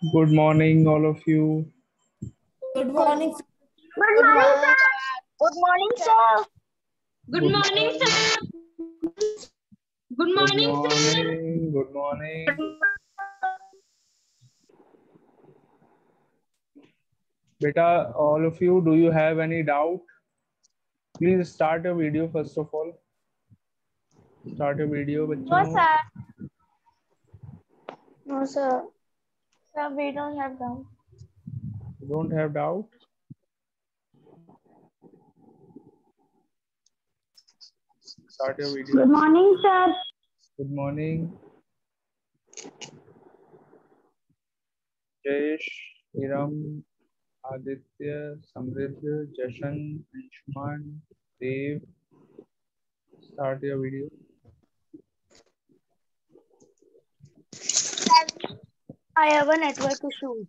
Good morning, all of you. Good morning. Good morning, sir. Good morning, sir. Good morning, sir. Good Good morning, sir. morning. Good morning. Beta, all of you, do you have any doubt? Please start your video first of all. Start your video, No, बच्चों. sir. No, sir. Sir, we don't have doubt. You don't have doubt? Start your video. Good morning, sir. Good morning. Jayesh, Iram, Aditya, Samridh, Jashan, Anshuman, Dev. Start your video. I have a network issue.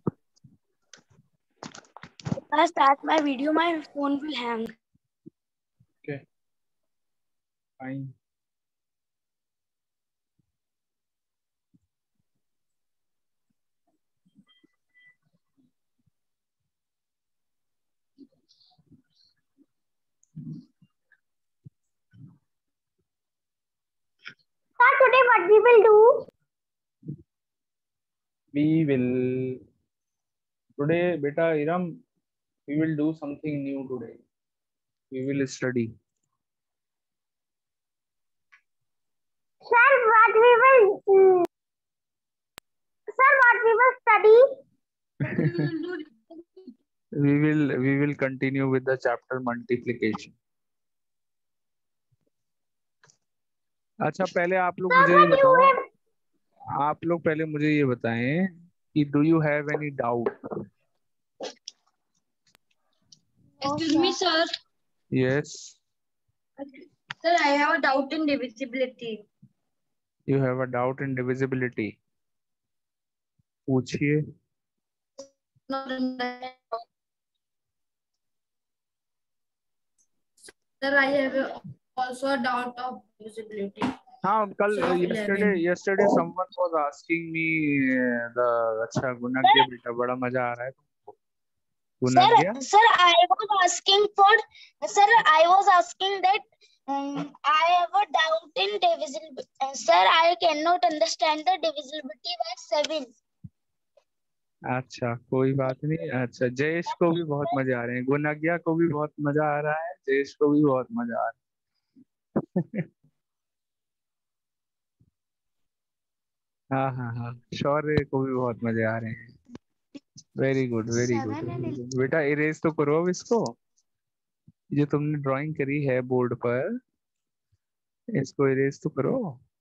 If I start my video, my phone will hang. Okay. Fine. Sir, today what we will do? We will today, beta Iram, we will do something new today. We will study. Sir, what we will Sir, what we will study? We will continue with the chapter multiplication. अच्छा पहले आप लोग मुझे ये बताओ, आप लोग पहले मुझे ये बताएं कि do you have any doubt? Excuse me, sir. Yes, Sir, I have a doubt in divisibility. You have a doubt in divisibility. पूछिए. Sir, I have also a doubt of divisibility. हाँ, कल So, yesterday someone was asking me the अच्छा गुणज्ञ बेटा बड़ा मजा आ रहा है तुमको. गुणज्ञ. Sir, I was asking that I have a doubt in divisibility. Sir, I cannot understand the divisibility by 7. अच्छा कोई बात नहीं. अच्छा जयेश को भी बहुत मजे आ रहे हैं, गुणज्ञ को भी बहुत मजा आ रहा है, जयेश को भी बहुत मजा आ रहा है. हाँ हाँ हाँ, शौर्य को भी बहुत मजे आ रहे हैं. Very good very good. बेटा इरेज तो करो अब इसको, जो तुमने ड्राइंग करी है बोर्ड पर, इसको इरेज तो करो.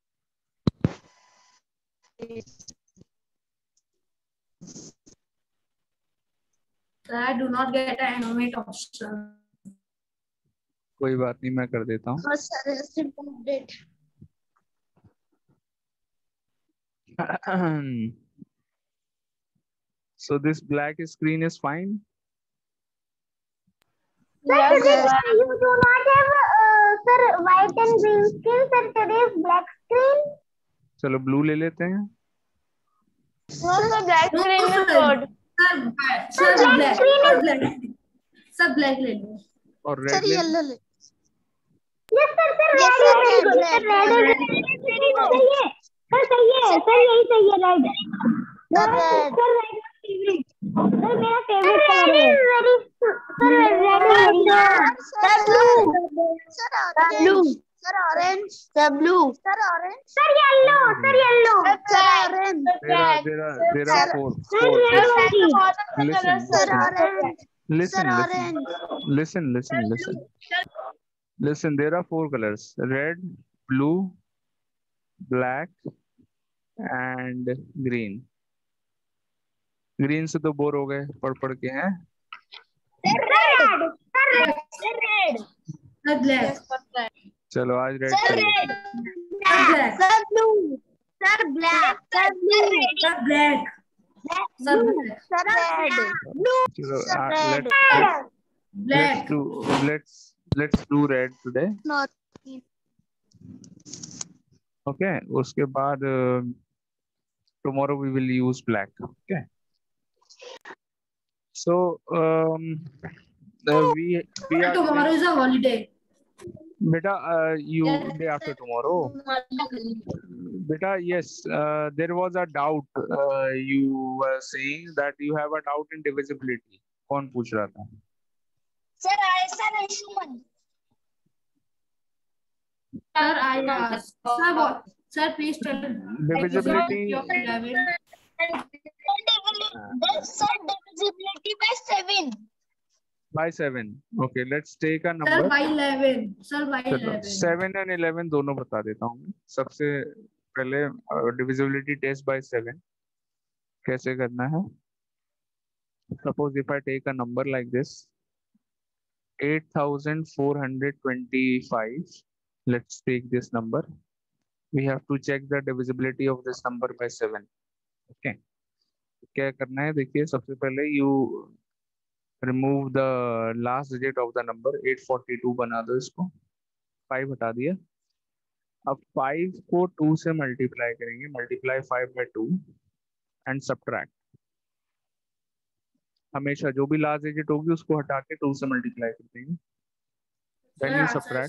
Sir, I do not get an animate option. कोई बात नहीं, मैं कर देता हूँ. So this black screen is fine. Sir, today you do not have sir white and green screen. Sir, today is black screen. चलो ब्लू ले लेते हैं. No, sir, black No, screen is sir. good. Sir, black. screen Sir, is black. Sir, black ले लो. और red ले लो. Yes, sir, red is very good. Sir, red is very good. सही है. Sir यही सही है red. Sir, red is favorite. Sir, मेरा favorite color है. Sir, red is very good. Sir, blue. Sir, blue. Sir, orange. Sir, blue. Sir, orange. Sir, yellow. Sir, yellow. Sir, orange. There are four. Sir, Listen, there are four colors: red, blue, black, and green. Green से तो bore हो गए पढ़ के हैं. red. Sir, black. चलो आज red Sir, कर red. लेते हैं. Black. Sir, blue. Sir, black. Sir, blue. Sir, black. Sir, black. Sir, red. Blue. चलो Sir, red. Black. let's do red today. Not. Okay, उसके बाद tomorrow we will use black. Okay. So we are Tomorrow is a holiday. beta you day after tomorrow. Beta, yes, there was a doubt. You were saying that you have a doubt in divisibility. कौन पूछ रहा था? Sir, Anshuman. Sir, I asked. Sir, what? Sir, please tell Divisibility of 11. Sir, divisibility by 7. by 7. Okay, let's take a Sir, number. by 11. Sir, by चलो 11. 7 and 11 दोनों बता देता हूँ मैं। सबसे पहले divisibility test by 7 कैसे करना है? Suppose if I take a number like this, 8,425. Let's take this number. We have to check the divisibility of this number by 7. Okay. क्या करना है? देखिए सबसे पहले you remove the last digit of the number. 842 बना दो इसको. 5 हटा दिया. अब 5 को 2 से मल्टीप्लाई करेंगे. Multiply 5 by 2 and subtract. हमेशा जो भी लास्ट डिजिट होगी उसको हटा के 2 से मल्टीप्लाई कर देंगे. Then you subtract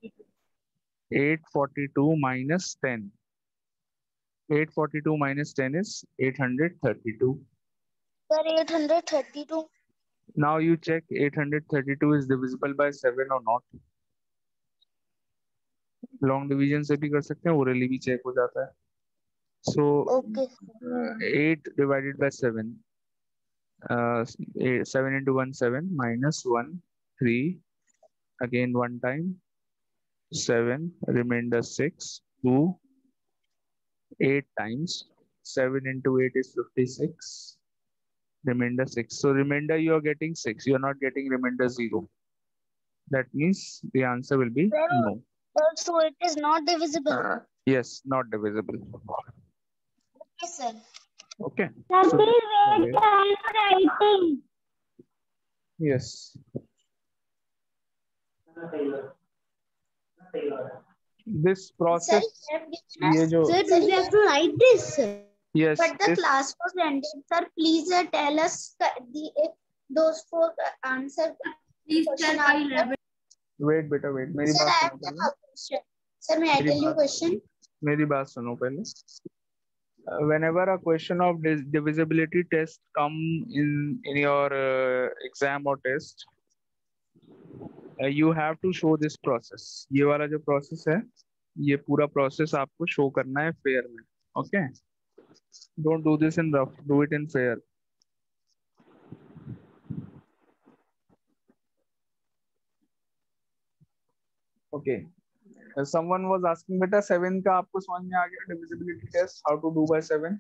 842 minus 10. 842 minus 10 is 832. Sir, 832. Now you check 832 is divisible by 7 or not. Long division से भी कर सकते हैं, ओरली भी चेक हो जाता है. So Okay. 8 divided by 7. 7 into 1 7 minus 1 3 again one time 7 remainder 6 2 8 times 7 into 8 is 56 remainder 6. So remainder you are getting 6, you are not getting remainder 0. That means the answer will be no. So it is not divisible. Yes, not divisible. Okay, sir. Okay. Sir, So, please wait. I am writing. yes. This process ये जो Sir, we have to write this. yes But the this class was ended. Sir, please tell us those 4 answer. Please tell by 11. wait beta wait मेरी Sir, I बात have सुनो a पहले. question. Sir, may I tell you a question? मेरी बात सुनो पहले. Whenever a question of divisibility test come in your exam or test, you have to show this process. ये वाला जो process है, ये पूरा process आपको show करना है fair में. Okay? Don't do this in rough. Do it in fair. Okay. Someone was asking बेटा 7 का आपको समझ में आ गया divisibility test? How to do by 7?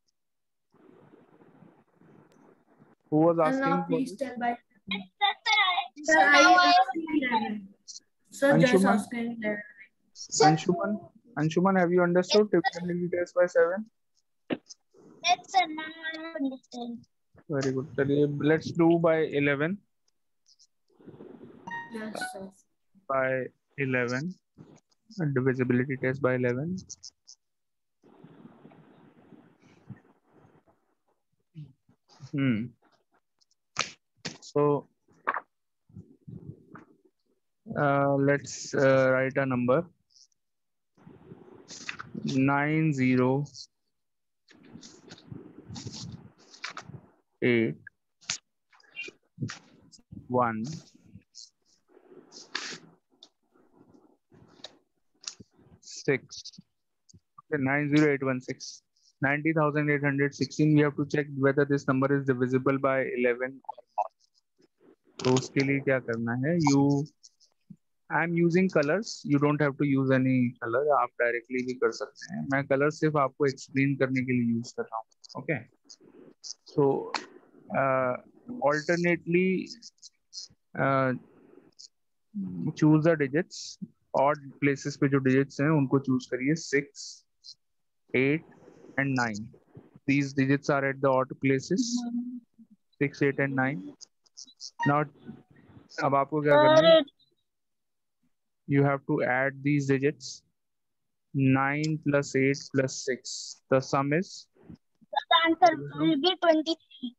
Who was Sir, asking? now please tell by 11. Sir, Sir, I now I asked 11. Sir, just Anshuman? asking 11. Anshuman, have you understood divisibility test by 7? Yes, sir. Now I understand. Very good. चलिए, let's do by 11. Yes, sir. By 11. Divisibility test by 11. So let's write a number. 908 1 6. Okay, 90816. 90,816. We have to check whether this number is divisible by 11 or not. तो उसके लिए क्या करना है? I am using colors. You don't have to use any color. आप directly भी कर सकते हैं. मैं color सिर्फ आपको explain करने के लिए use कर रहा हूँ. Okay. So alternately choose the digits. Odd places पे जो digits हैं उनको choose करिए. 6, 8 and 9. These digits are at the odd places. 6, 8 and 9. Now अब आपको क्या करना है? You have to add these digits. 9 plus 8 plus 6. The sum is? The answer will be 23.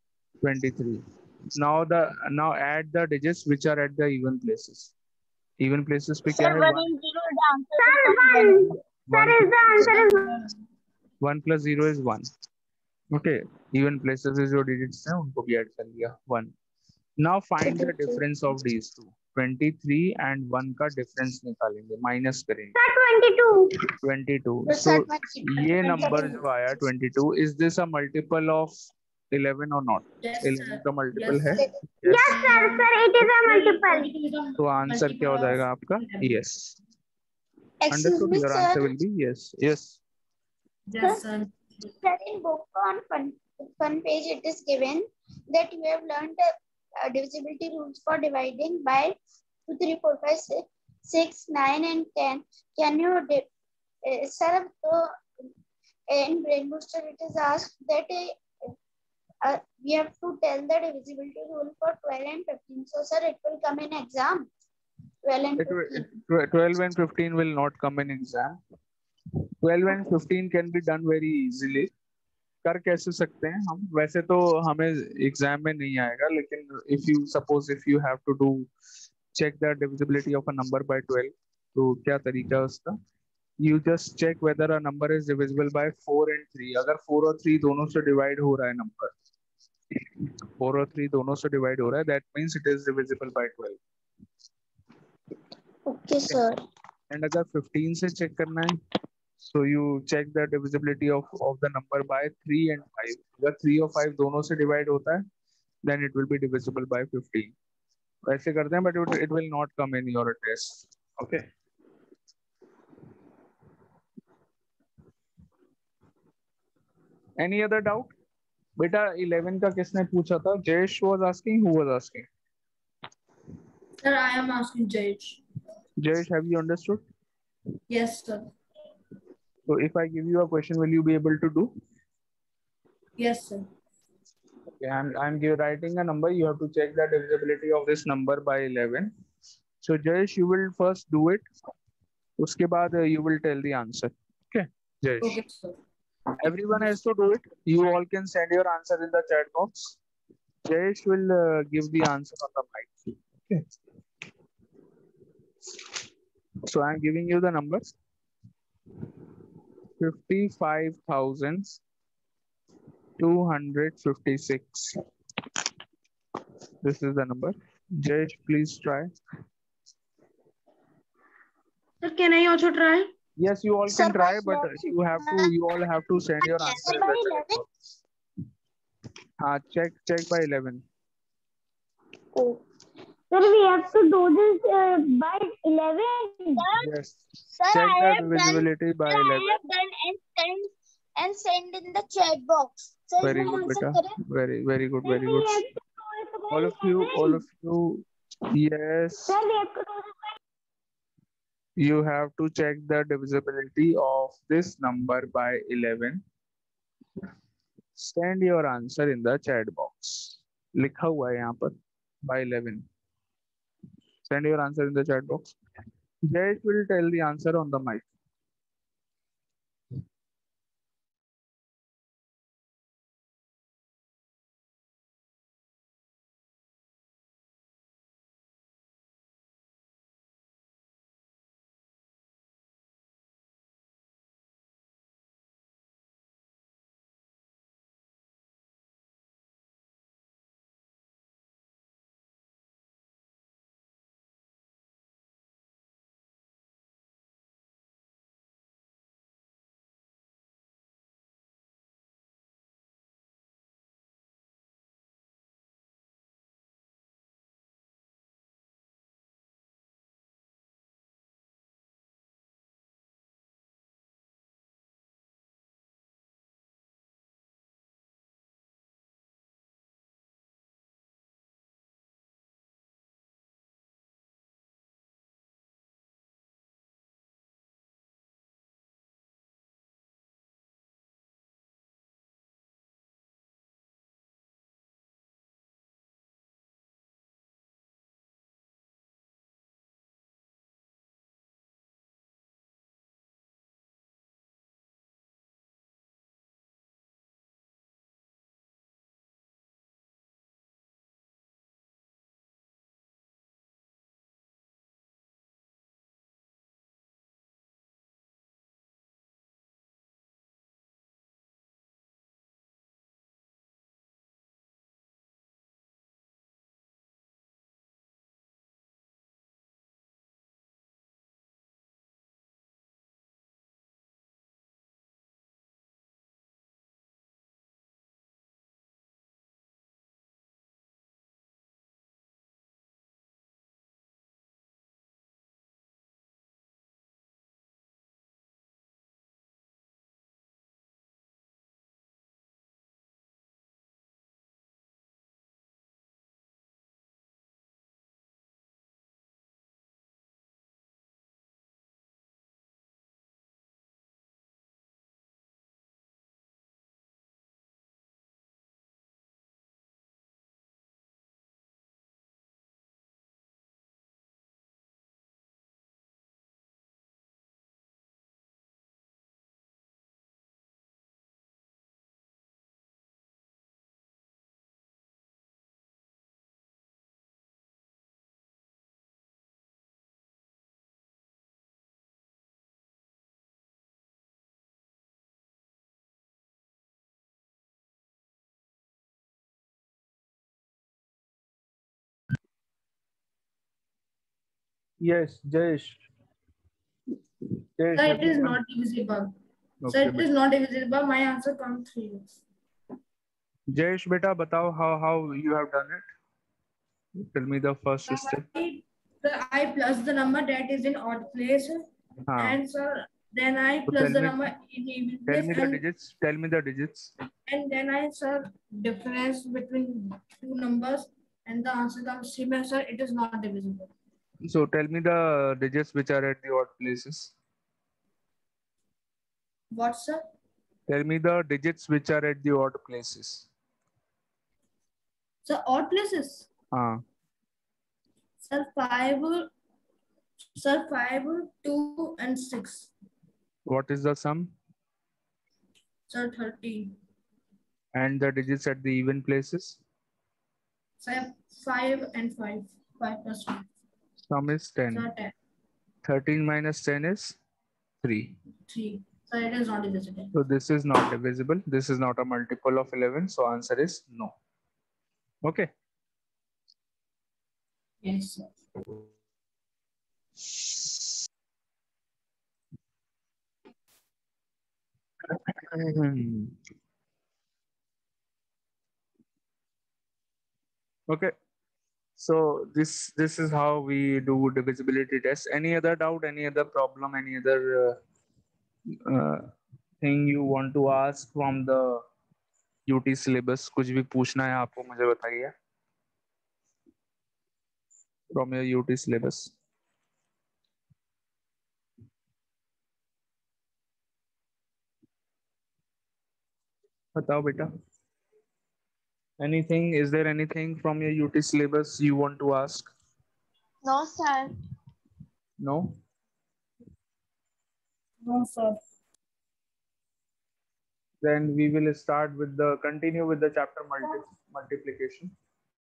23. Now add the digits which are at the even places. Even places पे क्या Sir, है? 1 and 0 is the answer. Sir, 1. Sir, is the answer is 1 plus 0 is 1. Okay. Even places में जो digits हैं उनको भी add कर लिया 1. Now find the difference of these two. 23 and 1 का difference निकालेंगे, minus करेंगे. Sir, 22. 22. So ये number जो आया 22, is this a multiple of 11 or not? Yes, 11 sir. का multiple Yes. है? Yes, sir. Sir, it is a multiple. तो answer क्या हो जाएगा आपका? Yes. Excuse Understood? me, Your sir. answer will be yes. Yes. Yes, sir. Sir, in book on fun page, it is given that you have learned divisibility rules for dividing by 2, 3, 4, 5, 6, 9, and 10. Can you, sir, so in Brain Booster, it is asked that we have to tell the divisibility rule for 12 and 15. So, sir, it will come in exam. 12 and 15. 12 and 15 will not come in exam. 12 and 15 can be done very easily. कर कैसे सकते हैं हम? वैसे तो हमें exam में नहीं आएगा, लेकिन if you suppose if you have to do check the divisibility of a number by 12, तो क्या तरीका है उसका? You just check whether a number is divisible by 4 and 3. अगर 4 और 3 दोनों से डिवाइड हो रहा है नंबर, 4 और 3 दोनों से डिवाइड हो रहा है, that means it is divisible by 12. Okay, sir. And अगर 15 से चेक करना है, so you check the divisibility of the number by 3 and 5. अगर 3 और 5 दोनों से डिवाइड होता है, then it will be divisible by 15. वैसे करते हैं, but it will not come in your test. Okay. Any other doubt? बेटा 11 का किसने पूछा था? Jayesh was asking. Who was asking? Sir, I am asking Jayesh. Jayesh, have you understood? Yes, sir. So if I give you a question, will you be able to do? Yes, sir. Okay, I'm writing a number. You have to check the divisibility of this number by 11. So Jayesh, you will first do it. उसके बाद you will tell the answer. Okay, Jayesh. Okay, sir. Everyone has to do it. You all can send your answer in the chat box. Jayesh will give the answer on the mic. Okay. So I'm giving you the numbers. 55,256. This is the number. Jayesh, please try. Sir, can I also try? Yes, you all Sir, can try, by but 11. you all have to send your answer Sir, in the by chat 11. box. Check by 11. Oh. Sir, we have to do this by 11. Yes. Sir, Check I the have done. divisibility by Sir, 11. I have done and send in the chat box. Sir, Very इसमें good, answer beta. करें? Very good, very We good. have to do it by All of 11. you, yes. Sir, we have to do this by You have to check the divisibility of this number by 11. Send your answer in the chat box. लिखा हुआ है यहाँ पर by 11. Send your answer in the chat box. Jayesh will tell the answer on the mic. Yes, Jayesh. Jayesh, Sir, have it you is done? not divisible. Sir, Okay, it is not divisible. My answer comes 3. Jayesh, beta, batao how you have done it. Tell me the first step. I plus the number that is in odd place, and sir, then I So plus tell the me, number in even tell place, me the digits. Tell me the digits. and then I sir difference between two numbers, and the answer comes same. Sir, it is not divisible. So tell me the digits which are at the odd places. What, sir? Tell me the digits which are at the odd places. Sir, odd places. Sir, 5, sir, 5, 2, and 6. What is the sum? Sir, 13. And the digits at the even places? Sir, 5 and 5. 5 plus 5. Sum is 10. Sir, 10. 13 minus 10 is 3. 3. So it is not divisible. So this is not divisible. This is not a multiple of 11. So answer is no. Okay. Yes, sir. Okay. So this is how we do divisibility test. Any other doubt? Any other problem? Any other thing you want to ask from the UT syllabus? कुछ भी पूछना है आपको मुझे बताइए. From your UT syllabus. बताओ बेटा. Anything? Is there anything from your UT syllabus you want to ask? No, sir. No? No, sir. Then we will start with the continue with the chapter multiplication.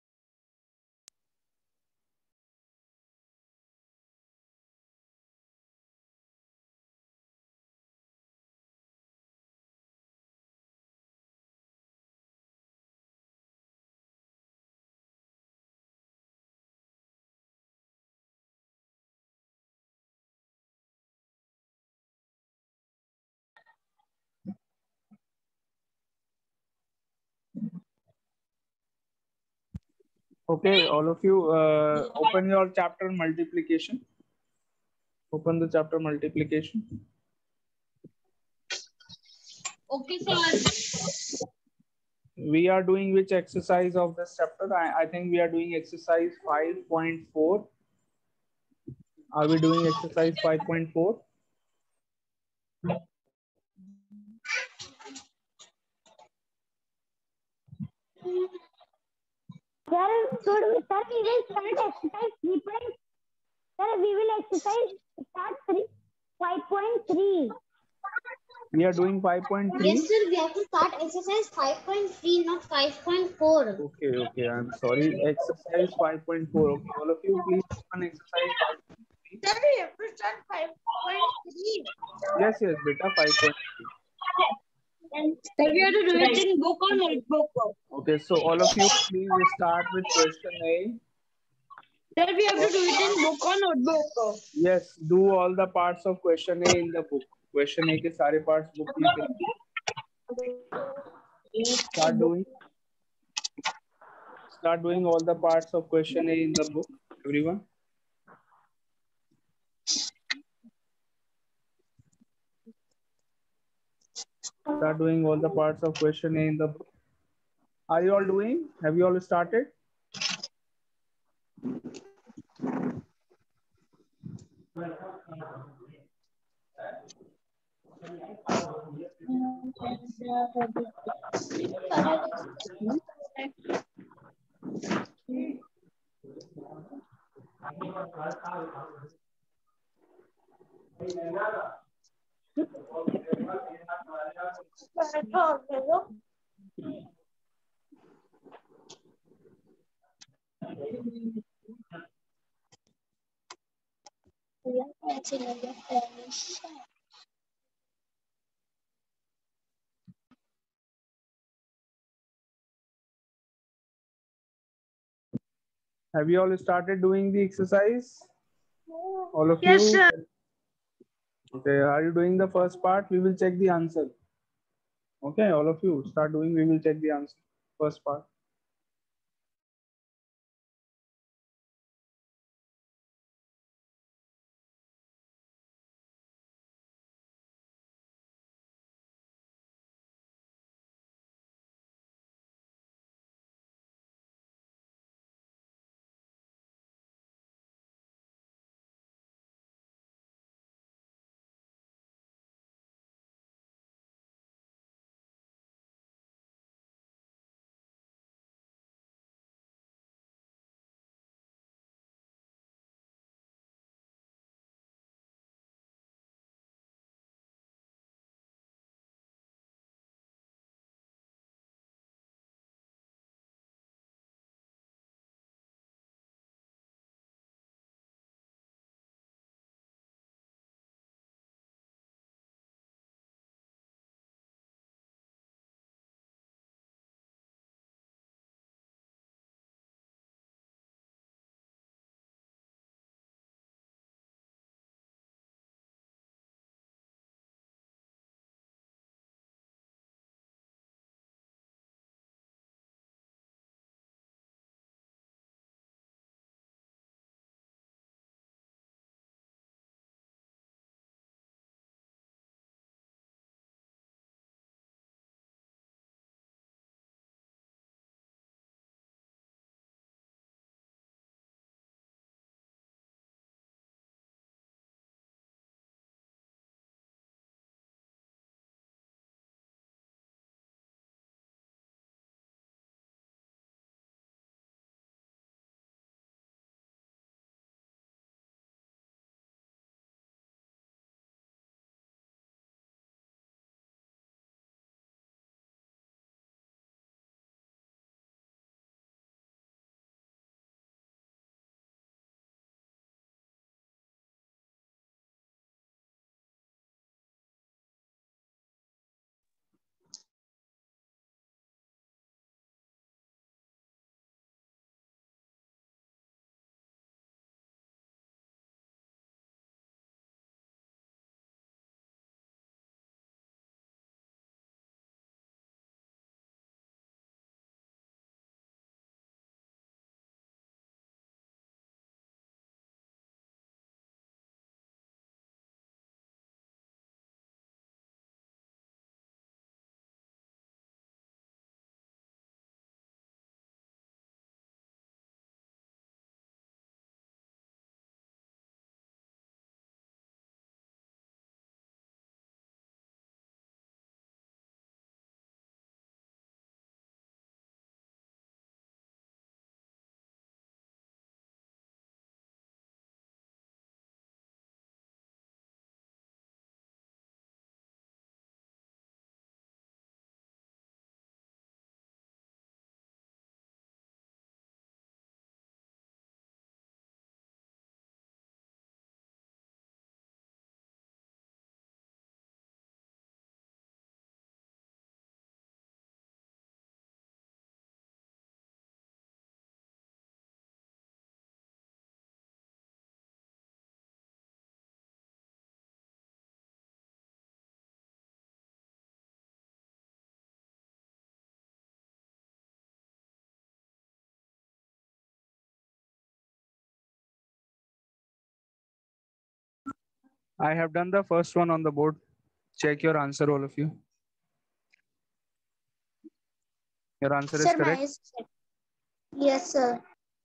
Okay, all of you, open your chapter multiplication. Open the chapter multiplication. Okay, sir. We are doing which exercise of this chapter? I think we are doing exercise 5.4. Are we doing exercise 5.4? Sir, we will start exercise 3. Sir, we will exercise start 5.3. We are doing 5.3. Yes, sir. We have to start exercise 5.3, not 5.4. Okay. I'm sorry. Exercise 5.4. Okay, all of you, please open exercise 5.3. Sir, we have to start 5.3. Yes, beta 5.3. Sir, we have to do it in book or notebook. Okay, so all of you, please start with question A. Sir, we have to do it in book or notebook. Yes, do all the parts of question A in the book. Question A के सारे parts book में करिए. Start doing all the parts of question A in the book. Everyone. Start doing all the parts of question A in the book. Are you all doing? Have you all started? Have you all started doing the exercise? All of Yes, you? sir. Okay, are you doing the first part? We will check the answer. Okay, all of you start doing. We will check the answer. First part. I have done the first one on the board. Check your answer, all of you. Your answer is Sir, correct. yes, sir.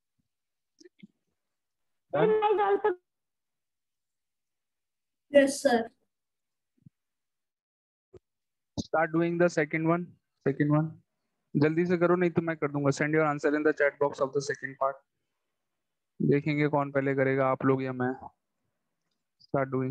Done? Sir, also. Yes, sir. Start doing the second one. Second one. जल्दी से करो नहीं तो मैं कर दूंगा. Send your answer in the chat box of the second part. देखेंगे कौन पहले करेगा, आप लोग या मैं. Start doing.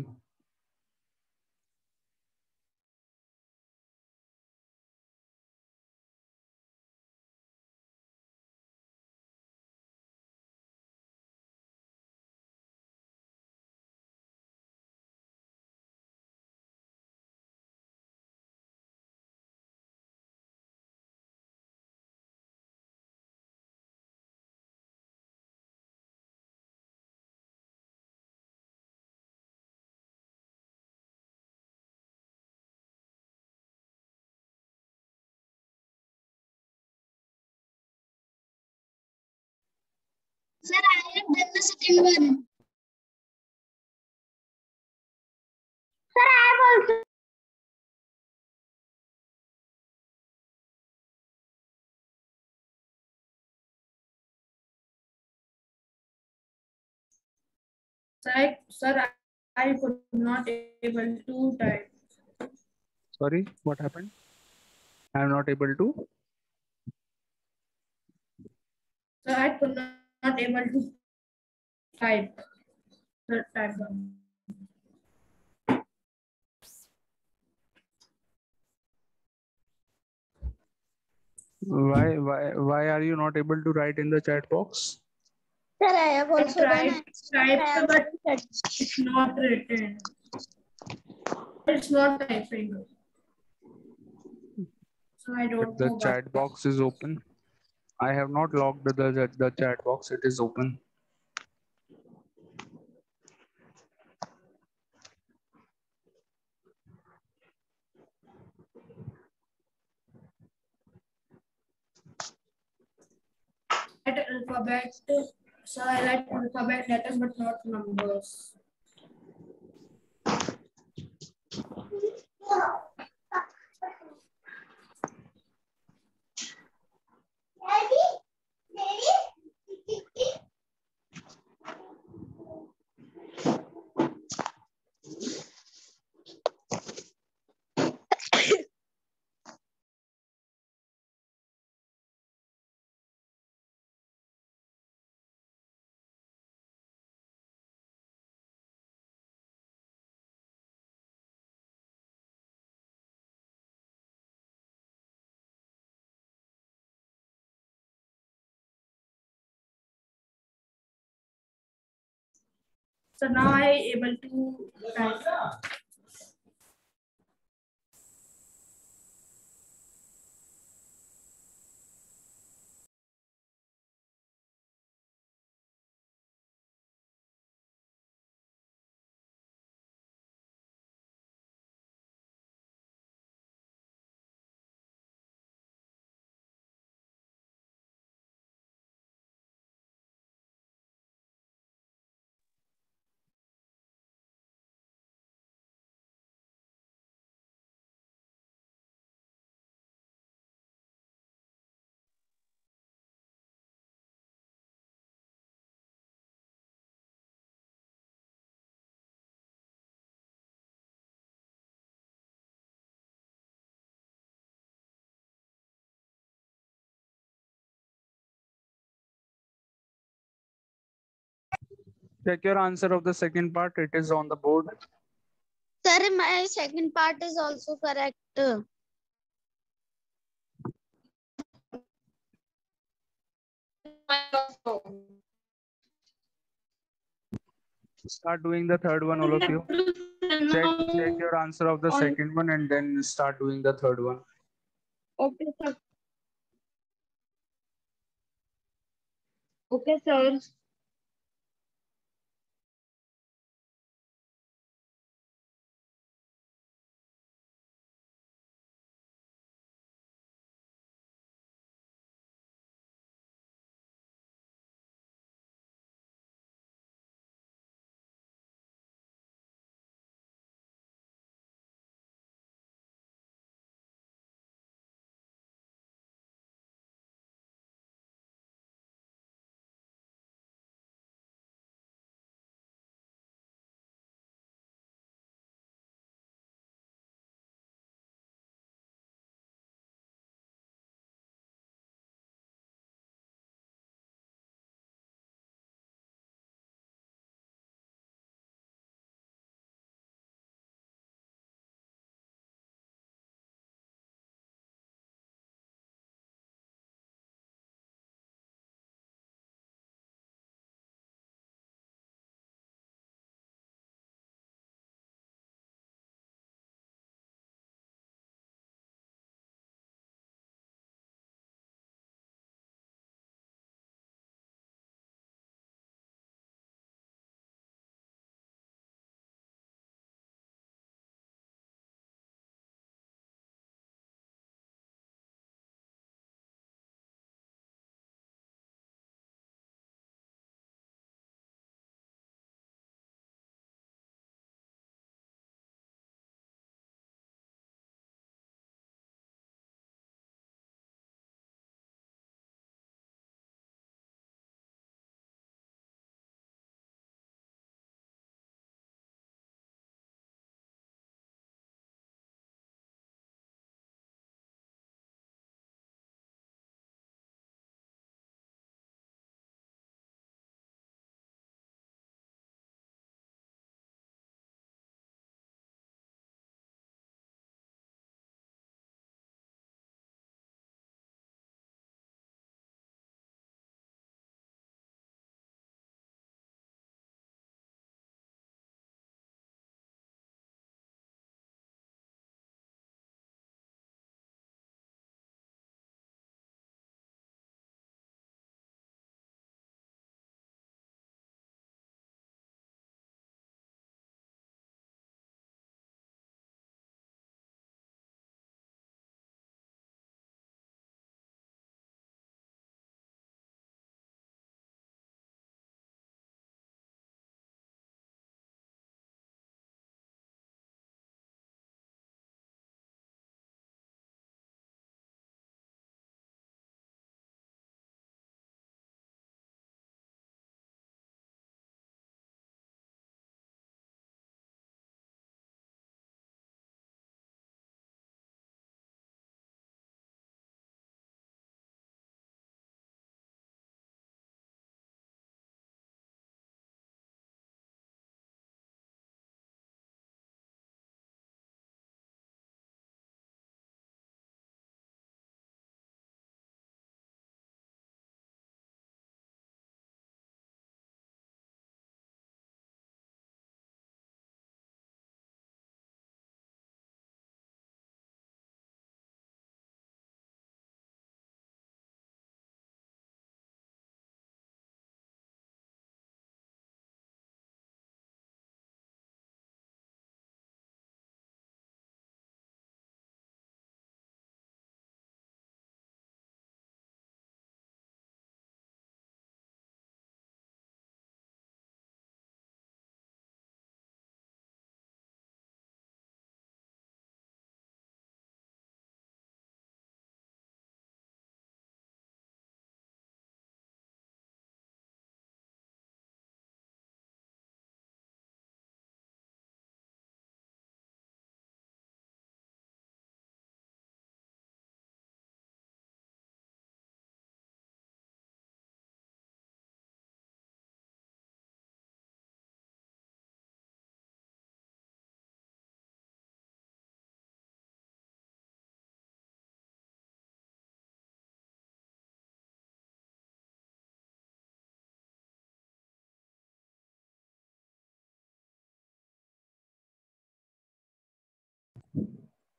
Sir, I have done the second one. Sir, I have also. Sir, I could not able to type. Sorry, what happened? I am not able to. Sir, I could not able to type. Sir, type down. Why are you not able to write in the chat box? Sir, I have also done Typed, but it's not written. It's not typing. So I don't The know. chat box is open. I have not locked the chat box. It is open. Alphabet. So I like alphabet letters, but not numbers. So now I able to type. Check your answer of the second part. It is on the board. Sir, my second part is also correct. Start doing the third one, all of you. Check your answer of the second one and then start doing the third one. Okay, sir. Okay, sir.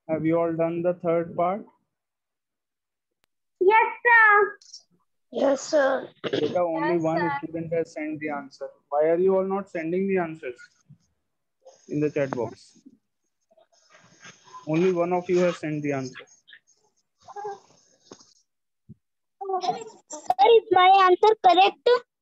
Have you all done the third part? Yes, sir. Yes, sir. Beta, only one student has sent the answer. Why are you all not sending the answers in the chat box? Only one of you has sent the answer. Sir, is my answer correct?